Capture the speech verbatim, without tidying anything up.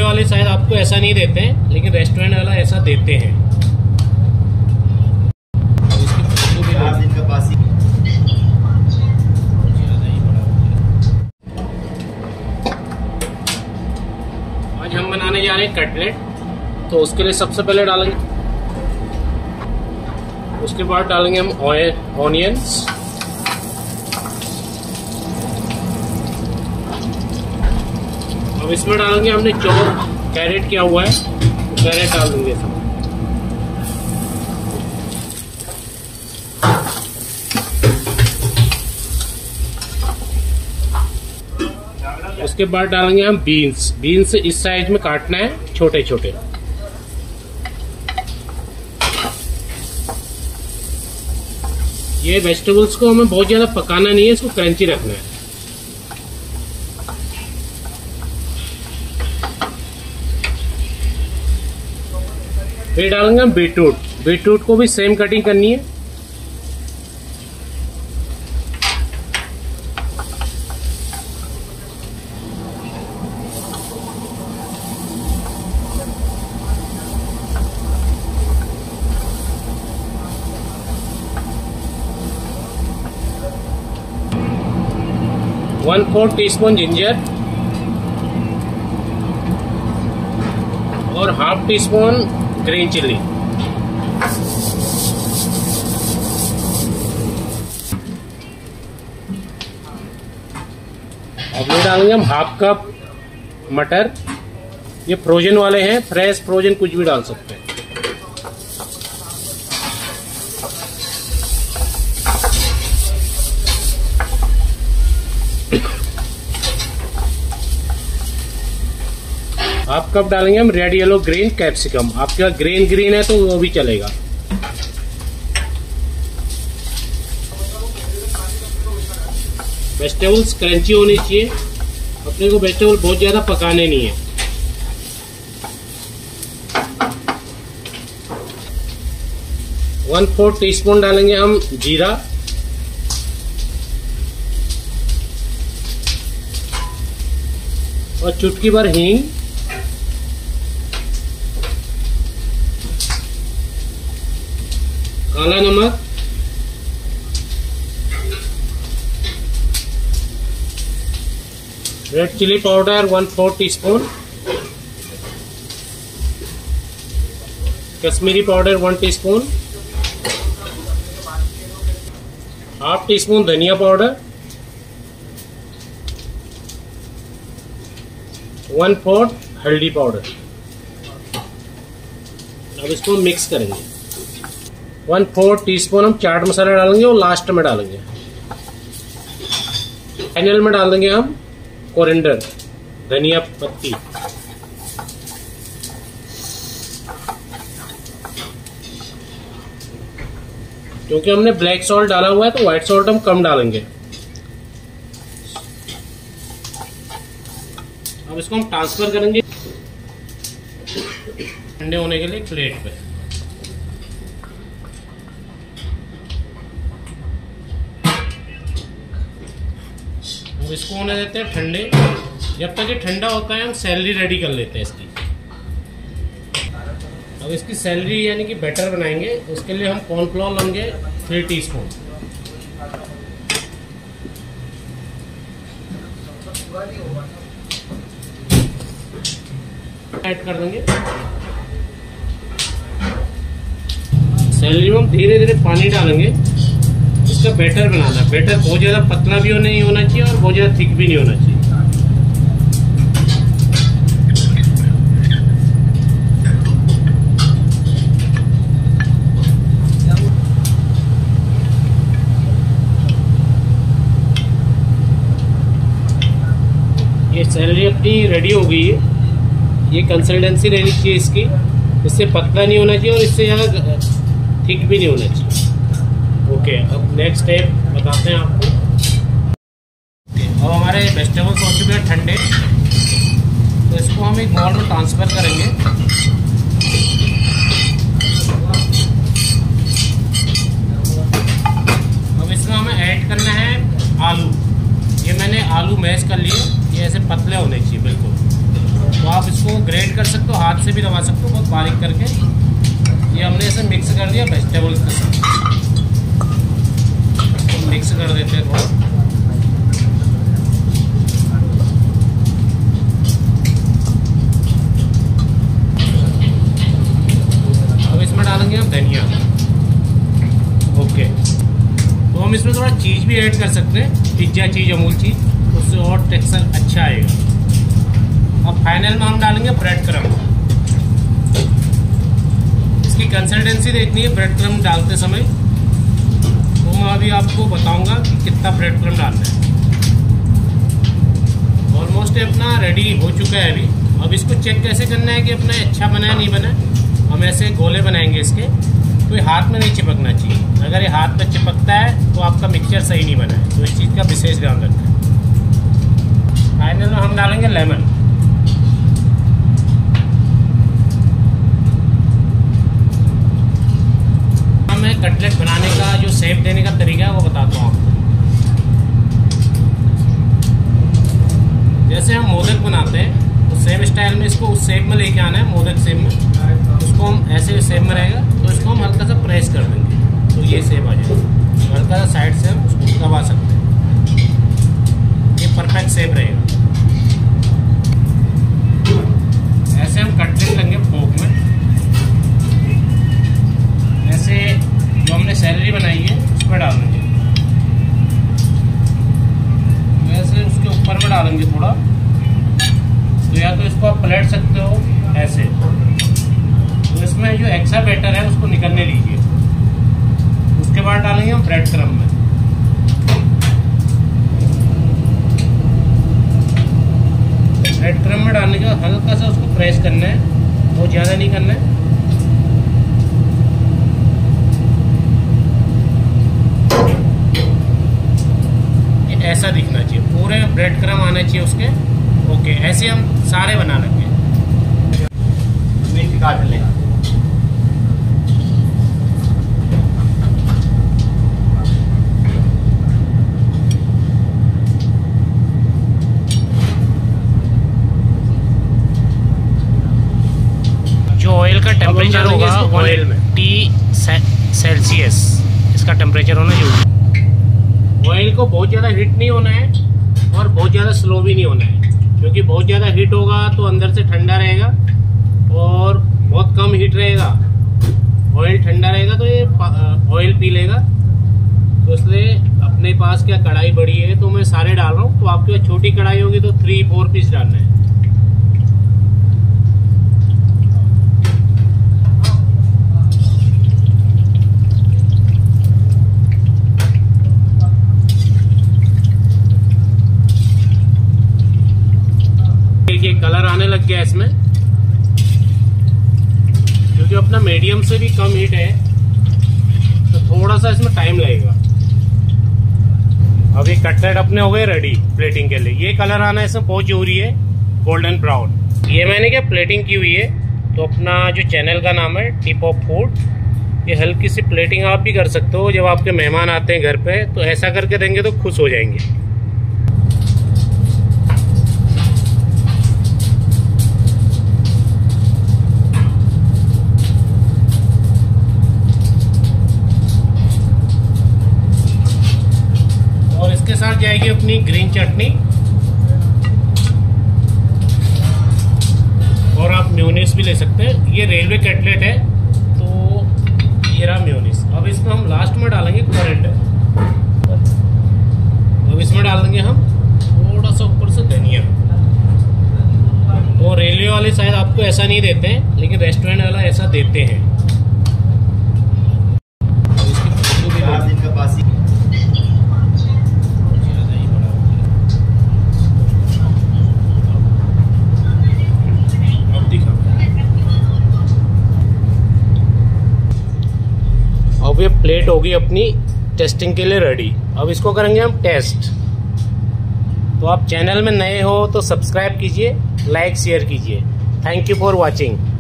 वाले शायद आपको ऐसा नहीं देते हैं, लेकिन रेस्टोरेंट वाला ऐसा देते हैं। आज हम बनाने जा रहे हैं कटलेट। तो उसके लिए सबसे पहले डालेंगे, उसके बाद डालेंगे हम ऑनियंस, अब इसमें डालेंगे हमने चॉप कैरेट किया हुआ है, तो कैरेट डाल देंगे सब। उसके बाद डालेंगे हम बीन्स। बीन्स इस साइज में काटना है, छोटे छोटे। ये वेजिटेबल्स को हमें बहुत ज्यादा पकाना नहीं है, इसको क्रंची रखना है। फिर डालेंगे हम बीटरूट। बीटरूट को भी सेम कटिंग करनी है। One fourth teaspoon ginger और half teaspoon green chilli. अब ये डालेंगे हम हाफ कप मटर। ये फ्रोजन वाले हैं, फ्रेश फ्रोजन कुछ भी डाल सकते हैं। हाफ कप डालेंगे हम रेड येलो ग्रीन कैप्सिकम। आपके पास ग्रीन ग्रीन है तो वो भी चलेगा। वेजिटेबल्स क्रंची होनी चाहिए, अपने को वेजिटेबल बहुत ज्यादा पकाने नहीं है। वन फोर्थ टी स्पून डालेंगे हम जीरा और चुटकी भर हींग, काला नमक, red chilli powder one fourth teaspoon, Kashmiri powder one teaspoon, half teaspoon धनिया पाउडर, वन फोर्थ हल्दी पाउडर। अब इसको मिक्स करेंगे। वन फोर्थ टी स्पून हम चाट मसाला डालेंगे और लास्ट में डालेंगे। फाइनल में डाल देंगे हम कोरिएंडर, धनिया पत्ती। क्योंकि हमने ब्लैक सॉल्ट डाला हुआ है तो व्हाइट सॉल्ट हम कम डालेंगे। अब इसको हम ट्रांसफर करेंगे ठंडे होने के लिए प्लेट पे। अब इसको होने देते हैं ठंडे। जब तक ये ठंडा होता है हम सैलरी रेडी कर लेते हैं इसकी। अब इसकी सैलरी यानी कि बैटर बनाएंगे। उसके लिए हम कॉर्नफ्लोर लेंगे थ्री टी स्पून, ऐड कर देंगे। सैलरी में हम धीरे धीरे पानी डालेंगे। इसका बैटर बनाना है। बैटर बहुत ज्यादा पतला भी नहीं होना चाहिए और बहुत ज्यादा थिक भी नहीं होना चाहिए। ये सैलरी अपनी रेडी हो गई है। ये कंसिस्टेंसी रहनी चाहिए इसकी, इससे पतला नहीं होना चाहिए और इससे ज़्यादा थिक भी नहीं होना चाहिए। ओके, अब नेक्स्ट स्टेप बताते हैं आपको। अब हमारे वेजिटेबल्स हो चुके हैं ठंडे, तो इसको हम एक बाउल में ट्रांसफ़र करेंगे। अब इसमें हमें ऐड करना है आलू। ये मैंने आलू मैश कर लिए, ये ऐसे पतले हो होने चाहिए बिल्कुल। तो आप इसको ग्रेट कर सकते हो, हाथ से भी दबा सकते हो बहुत बारीक करके। ये हमने ऐसे मिक्स कर दिया वेजिटेबल्स के साथ, तो मिक्स कर देते हैं थोड़ा। अब इसमें डालेंगे हम धनिया। ओके, तो हम इसमें थोड़ा चीज़ भी ऐड कर सकते हैं, पिज्ज़ा चीज़, अमूल चीज़, उससे और टेक्सचर अच्छा आएगा। अब फाइनल में हम डालेंगे ब्रेड क्रम। इसकी कंसिस्टेंसी देखनी है ब्रेड क्रम डालते समय, तो मैं अभी आपको बताऊंगा कि कितना ब्रेड क्रम डालना है। ऑलमोस्ट अपना रेडी हो चुका है अभी। अब इसको चेक कैसे करना है कि अपना अच्छा बना है नहीं बना है। हम ऐसे गोले बनाएंगे इसके, तो ये हाथ में नहीं चिपकना चाहिए। अगर ये हाथ में चिपकता है तो आपका मिक्सचर सही नहीं बना है, तो इस चीज़ का विशेष ध्यान रखें। फाइनल में हम डालेंगे लेमन। मैं कटलेट बनाने का जो शेप देने का तरीका है वो बताता हूँ आपको। जैसे हम मोदक बनाते हैं तो सेम स्टाइल में इसको उस शेप में लेके आना है, मोदक शेप में। उसको हम ऐसे शेप में रहेगा तो इसको हम हल्का सा प्रेस कर देंगे तो ये शेप आ जाएगा। हल्का सा साइड से हम उसको दबा सकते हैं, ये परफेक्ट शेप रहेगा। ऐसे हम कटलेट लेंगे फोक में। ऐसे जो हमने सैलरी बनाई है उस पर डाल देंगे, वैसे उसके ऊपर में डालेंगे थोड़ा। तो या तो इसको आप पलट सकते हो ऐसे। तो इसमें जो एक्स्ट्रा बैटर है उसको निकलने दीजिए। उसके बाद डालेंगे हम ब्रेड क्रम में। ब्रेड क्रम में डालने के बाद हल्का सा उसको प्रेस करना है, बहुत ज़्यादा नहीं करना है। ये ऐसा दिखना चाहिए, पूरे ब्रेड क्रम आना चाहिए उसके। ओके, ऐसे हम सारे बना लेंगे। मिर्च काट लें। जो ऑयल का टेम्परेचर होगा ऑयल में टी सेल्सियस इसका टेम्परेचर होना चाहिए। ऑयल को बहुत ज़्यादा हीट नहीं होना है और बहुत ज़्यादा स्लो भी नहीं होना है, क्योंकि बहुत ज़्यादा हीट होगा तो अंदर से ठंडा रहेगा और बहुत कम हीट रहेगा, ऑयल ठंडा रहेगा तो ये ऑयल पी लेगा। तो इसलिए अपने पास क्या कढ़ाई बड़ी है तो मैं सारे डाल रहा हूँ। तो आपके पास छोटी कढ़ाई होगी तो थ्री फोर पीस डालना है। देखिए कलर आने लग गया इसमें, क्योंकि अपना मीडियम से भी कम हीट है तो थोड़ा सा इसमें टाइम लगेगा। अभी कटलेट अपने हो गए रेडी प्लेटिंग के लिए। ये कलर आना इसमें बहुत जरूरी है, गोल्डन ब्राउन। ये मैंने क्या प्लेटिंग की हुई है। तो अपना जो चैनल का नाम है टिप ऑफ फूड। ये हल्की सी प्लेटिंग आप भी कर सकते हो। जब आपके मेहमान आते हैं घर पे तो ऐसा करके देंगे तो खुश हो जाएंगे। इसके साथ जाएगी अपनी ग्रीन चटनी, और आप मेयोनीज भी ले सकते हैं। ये रेलवे कटलेट है तो ये रहा मेयोनीज। अब इसमें हम लास्ट में डालेंगे कोरिएंडर। अब इसमें डाल देंगे हम थोड़ा सा ऊपर से धनिया। तो रेलवे वाले शायद आपको ऐसा नहीं देते हैं, लेकिन रेस्टोरेंट वाला ऐसा देते हैं। अब ये प्लेट होगी अपनी टेस्टिंग के लिए रेडी। अब इसको करेंगे हम टेस्ट। तो आप चैनल में नए हो तो सब्सक्राइब कीजिए, लाइक शेयर कीजिए। Thank you for watching.